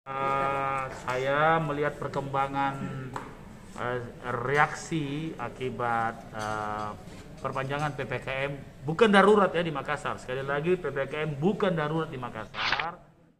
Saya melihat perkembangan reaksi akibat perpanjangan PPKM bukan darurat ya di Makassar. Sekali lagi PPKM bukan darurat di Makassar.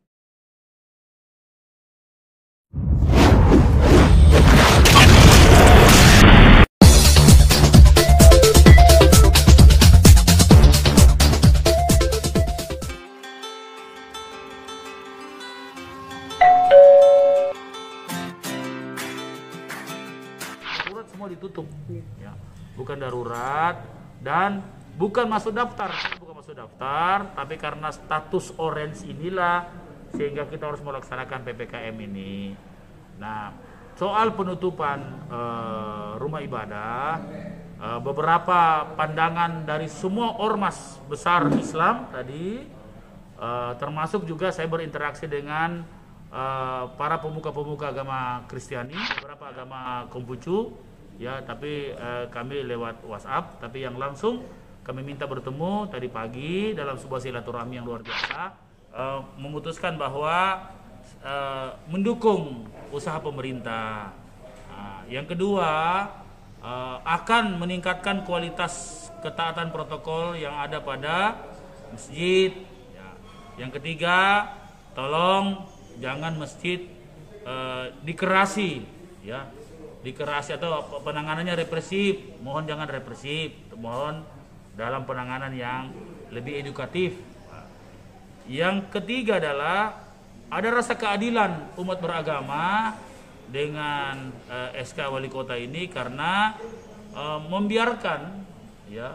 Darurat semua ditutup, ya. Bukan darurat dan bukan masuk daftar, tapi karena status orange inilah sehingga kita harus melaksanakan PPKM ini. Nah, soal penutupan rumah ibadah, beberapa pandangan dari semua ormas besar Islam tadi, termasuk juga saya berinteraksi dengan para pemuka-pemuka agama Kristiani, beberapa agama Konghucu, ya, tapi kami lewat WhatsApp, tapi yang langsung kami minta bertemu tadi pagi dalam sebuah silaturahmi yang luar biasa, memutuskan bahwa mendukung usaha pemerintah. Yang kedua, akan meningkatkan kualitas ketaatan protokol yang ada pada masjid. Ya. Yang ketiga, tolong jangan masjid dikerasi, ya, dikerasi atau penanganannya represif. Mohon jangan represif, mohon dalam penanganan yang lebih edukatif. Yang ketiga adalah ada rasa keadilan umat beragama dengan SK Wali Kota ini karena membiarkan, ya,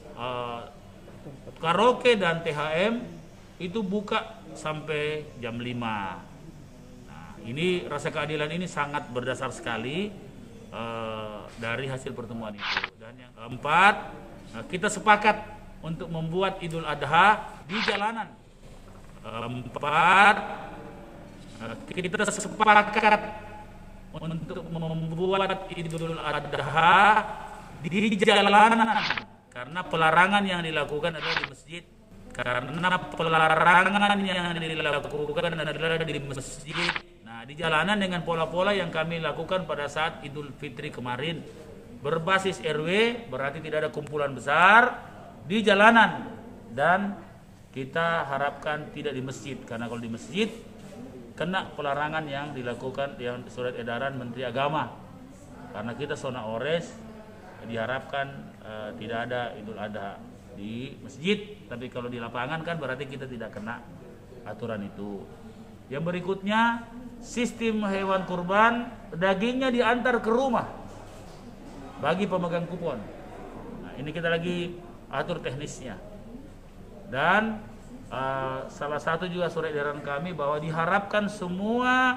karaoke dan THM itu buka sampai jam 5. Nah, ini rasa keadilan ini sangat berdasar sekali dari hasil pertemuan itu. Dan yang keempat, kita sepakat untuk membuat Idul Adha di jalanan. Keempat, kita sepakat untuk membuat Idul Adha di jalanan karena pelarangan yang dilakukan adalah di masjid. Karena pelarangan yang dilakukan adalah di masjid. Nah, di jalanan dengan pola-pola yang kami lakukan pada saat Idul Fitri kemarin, berbasis RW, berarti tidak ada kumpulan besar di jalanan, dan kita harapkan tidak di masjid, karena kalau di masjid kena pelarangan yang dilakukan yang surat edaran Menteri Agama. Karena kita zona orange, diharapkan tidak ada Idul Adha di masjid, tapi kalau di lapangan kan berarti kita tidak kena aturan itu. Yang berikutnya, sistem hewan kurban dagingnya diantar ke rumah bagi pemegang kupon. Nah, ini kita lagi atur teknisnya. Dan salah satu juga surat edaran kami bahwa diharapkan semua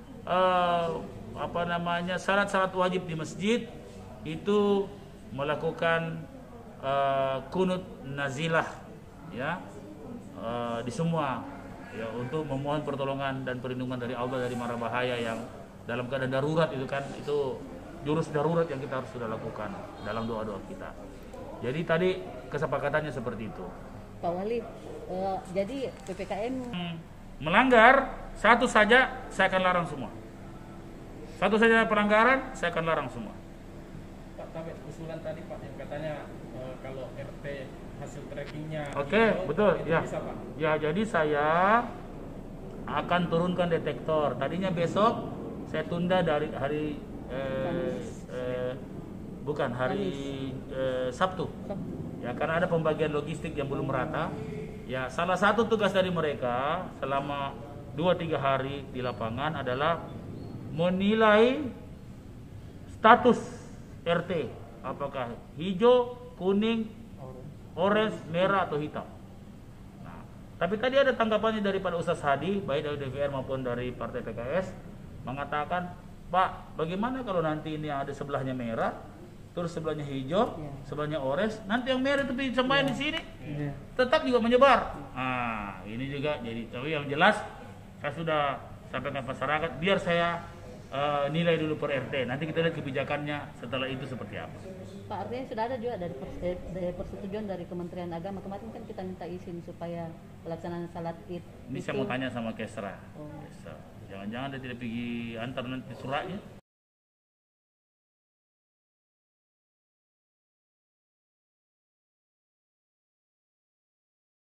syarat-syarat wajib di masjid itu melakukan kunut nazilah, ya, di semua, ya, untuk memohon pertolongan dan perlindungan dari Allah dari mara bahaya yang dalam keadaan darurat itu kan, itu jurus darurat yang kita harus sudah lakukan dalam doa-doa kita. Jadi tadi kesepakatannya seperti itu. Pak Wali, jadi PPKM melanggar satu saja saya akan larang semua. Satu saja pelanggaran saya akan larang semua. Pak, tapi usulan tadi Pak yang katanya kalau RT hasil trackingnya Oke, betul ya. bisa, Pak? Ya, jadi saya akan turunkan detektor. Tadinya besok saya tunda dari hari bukan hari Sabtu. Ya, karena ada pembagian logistik yang belum merata. Ya, salah satu tugas dari mereka selama 2-3 hari di lapangan adalah menilai status RT, apakah hijau, kuning, orange, merah atau hitam. Nah, tapi tadi ada tanggapannya daripada Ustaz Hadi, baik dari DPR maupun dari Partai PKS, mengatakan, Pak, bagaimana kalau nanti ini ada sebelahnya merah, terus sebelahnya hijau, sebelahnya orange, nanti yang merah itu disampaikan di sini, tetap juga menyebar. Nah, ini juga jadi, tapi yang jelas saya sudah sampaikan masyarakat, biar saya nilai dulu per RT. Nanti kita lihat kebijakannya setelah itu seperti apa. Pak, artinya sudah ada juga dari persetujuan dari Kementerian Agama. Kemarin kan kita minta izin supaya pelaksanaan salat Id. Ini saya mau tanya sama Kesra. Jangan-jangan dia tidak pergi antar nanti suratnya.